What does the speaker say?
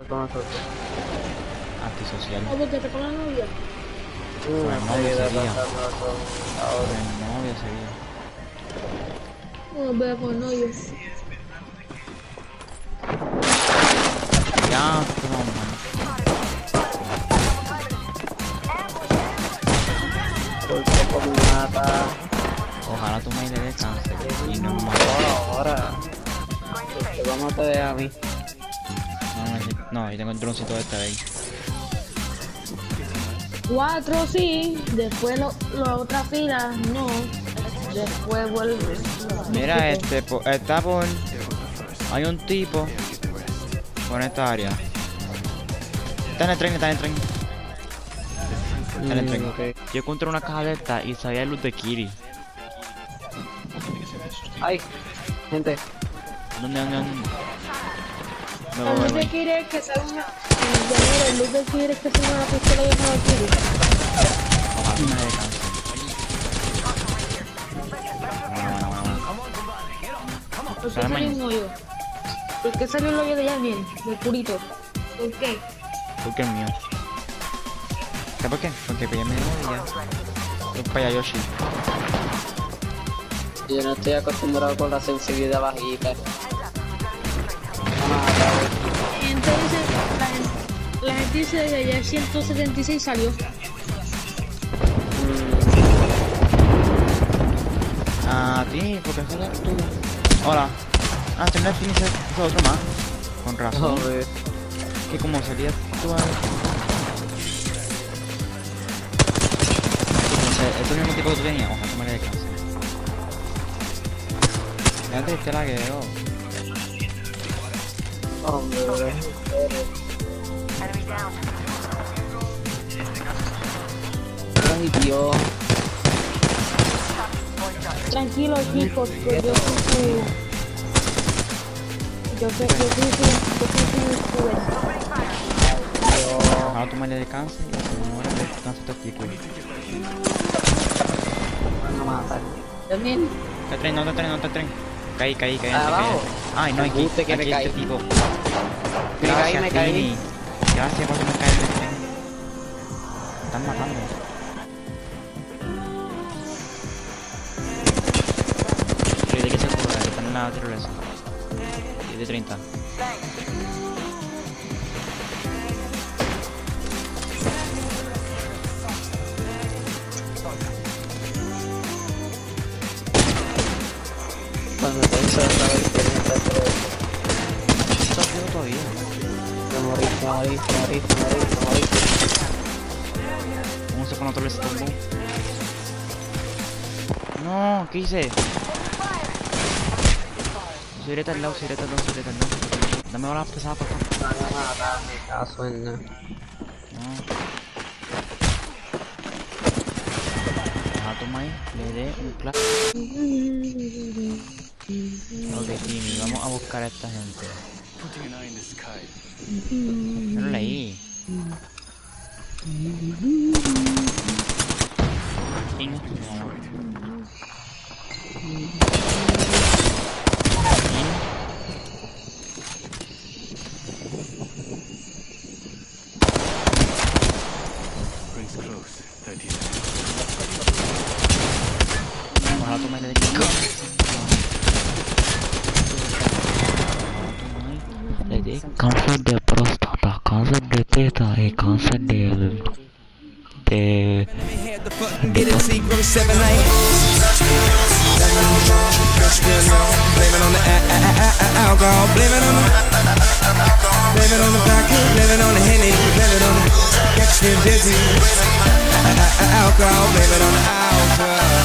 con nosotros. Antisocial. ¿O porque te con la novia? Una novia sería. Ahora. Una novia sería. No, voy a con novio. Ya, toma. Porque como mata. Ojalá tu mail le dé cáncer y no más. Ahora. Te vamos a tener a mí. No, yo tengo el droncito de esta vez. 4 sí, después la otra fila no. Después vuelve. Mira, está por... Hay un tipo por esta área. Está en el tren, está en el tren. Está en el tren. Okay. Yo encontré una caja de esta y sabía luz de Kiri. Ay, gente. ¿Dónde? El luz de Kiri es que sale una... El luz de Kiri es que sale una pistola llamada Kiri. Ojalá me dé cáncer. ¿Por qué salió un hoyo? ¿Por qué salió el hoyo de Yamiel? De Purito. ¿Por qué? Porque es mío. ¿Sabes por qué? Porque pillé mi novia. Voy para allá, Yoshi. Yo no estoy acostumbrado con la sensibilidad bajita. Entonces, la gente dice que ya 176 salió. Ah, ti, porque eso es tú. Hola. Ah, tenés que iniciar otro más. Con razón. Joder. Que como sería tú ahí. No sé, es el mismo tipo que tú tenías. Ojalá que me le cáncer. Ya te diste la guerrero. Hombre. Ay, Dios. Tranquilo, chicos, que yo soy su... Yo soy su Ojalá tú me le de cáncer y se muera de cáncer testículo. No mata. ¿También? Te tren, no te tren. Caí. Abajo. Ay, no, aquí Usted que me este caí. tipo. Me caí. Tini. Gracias por me caer en el tren. Me están matando. ¿De qué se cura? Que están en la tirolesa. De 30. Cuando te hizo otra vez que me trajo. ¿Estás vivo todavía? Me morí. Vamos a poner otro vez combo. No, ¿qué hice? Soy directo al lado. Dame balas pesadas para acá. No me matarme, caso en nada. No. Ajá, toma ahí, le dé un plato. Ok, Timmy, vamos a buscar a esta gente. Yo no leí. Ting. No. Ojalá tú me le des le dé cáncer de próstata, cáncer de teta y cáncer de Blame it on the alcohol, blame it on the vodka, blame it on the Henny, blame it on the extra dizzy. Alcohol, blame it on the alcohol.